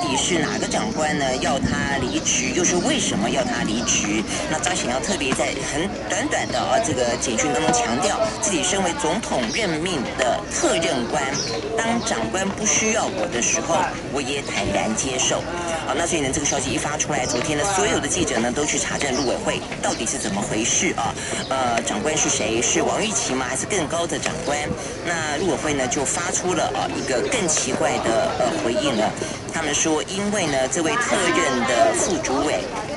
底是哪个长官呢要他离职，又是为什么要他离职？那扎显要特别在很短短的这个简讯当中强调，自己身为总统任命的特任官，当长官不需要我的时候，我也坦然接受。好，那所以呢，这个消息一发出来，昨天呢，所有的记者呢都去查证陆委会到底是怎么回事啊？长官是谁？是王玉琦吗？还是更高的长官？那陆委会呢就发出了一个更奇怪的回应了。他们说，因为呢这位特任的副主委